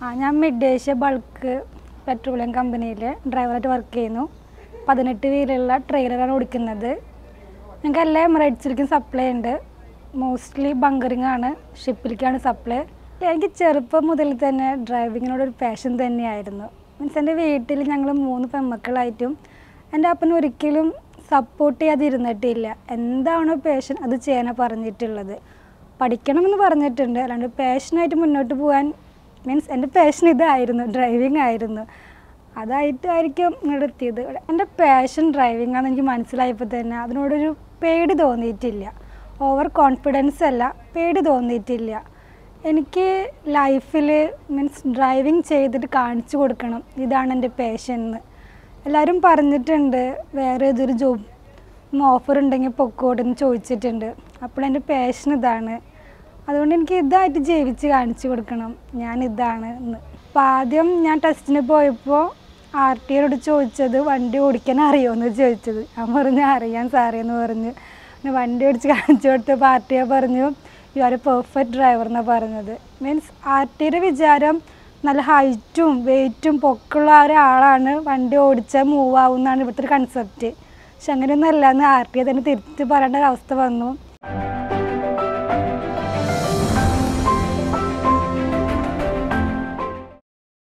ഞാൻ mid bulk petroleum കമ്പനിയിൽ ഡ്രൈവറായിട്ട് work ചെയ്യുന്നു. 18 വീലുള്ള ട്രെയിലറാണ് ഓടിക്കുന്നത്. ഞങ്ങൾക്ക് എല്ലാ എമിറേറ്റ്സിലേക്കും സപ്ലൈ ഉണ്ട്. മോസ്റ്റ്ലി ബങ്കറിംഗ് ആണ്, ഷിപ്പിലേക്കാണ് സപ്ലൈ. എനിക്ക് ചെറുപ്പം മുതൽ തന്നെ ഡ്രൈവിങ്ങിനോടൊരു പാഷൻ തന്നെയായിരുന്നു. മീൻസ് എൻ്റെ വീട്ടിൽ ഞങ്ങൾ 3 പെൺമക്കളായിട്ടും എൻ്റെ അപ്പൻ ഒരിക്കലും സപ്പോർട്ട് ചെയ്യാതിരുന്നിട്ടില്ല. എന്താണോ പാഷൻ അത് ചെയ്യാനാണ് പറഞ്ഞിട്ടുള്ളത്. പഠിക്കണമെന്ന് പറഞ്ഞിട്ടുണ്ട്, അല്ലാണ്ട് പാഷനായിട്ട് മുന്നോട്ട് പോകാൻ മീൻസ് എൻ്റെ പാഷൻ ഇതായിരുന്നു, ഡ്രൈവിംഗ് ആയിരുന്നു. അതായിട്ടായിരിക്കും ഇങ്ങോട്ട് എത്തിയത്. എൻ്റെ പാഷൻ ഡ്രൈവിംഗ് ആണെന്ന് എനിക്ക് മനസ്സിലായപ്പോൾ തന്നെ അതിനോടൊരു പേടി തോന്നിയിട്ടില്ല. ഓവർ കോൺഫിഡൻസ് അല്ല, പേടി തോന്നിയിട്ടില്ല. എനിക്ക് ലൈഫിൽ മീൻസ് ഡ്രൈവിംഗ് ചെയ്തിട്ട് കാണിച്ചു കൊടുക്കണം, ഇതാണ് എൻ്റെ പാഷൻ എന്ന് എല്ലാവരും പറഞ്ഞിട്ടുണ്ട്. വേറെ ഏതൊരു ജോബ് ഓഫർ ഉണ്ടെങ്കിൽ പൊക്കോടെന്ന് ചോദിച്ചിട്ടുണ്ട്. അപ്പോൾ എൻ്റെ പാഷൻ ഇതാണ്. അതുകൊണ്ട് എനിക്ക് ഇതായിട്ട് ജീവിച്ച് കാണിച്ചു കൊടുക്കണം, ഞാൻ ഇതാണ് എന്ന്. അപ്പോൾ ആദ്യം ഞാൻ ടെസ്റ്റിന് പോയപ്പോൾ RTOയോട് ചോദിച്ചത് വണ്ടി ഓടിക്കാൻ അറിയുമോയെന്ന് ചോദിച്ചത്. ഞാൻ പറഞ്ഞു അറിയാൻ സാറേ എന്ന് പറഞ്ഞു. പിന്നെ വണ്ടി ഓടിച്ച് കാണിച്ചു കൊടുത്തപ്പോൾ RTO പറഞ്ഞു you are a perfect driver എന്നാണ് പറഞ്ഞത്. മീൻസ് RTOയുടെ വിചാരം നല്ല ഹൈറ്റും വെയ്റ്റും പൊക്കുള്ള ഒരാളാണ് വണ്ടി ഓടിച്ചാൽ മൂവ് ആവുമെന്നാണ് ഇവിടുത്തെ ഒരു കൺസെപ്റ്റ്. പക്ഷെ അങ്ങനെയൊന്നും അല്ല എന്ന് RTO തന്നെ തിരിച്ച് പറയേണ്ട ഒരു അവസ്ഥ വന്നു.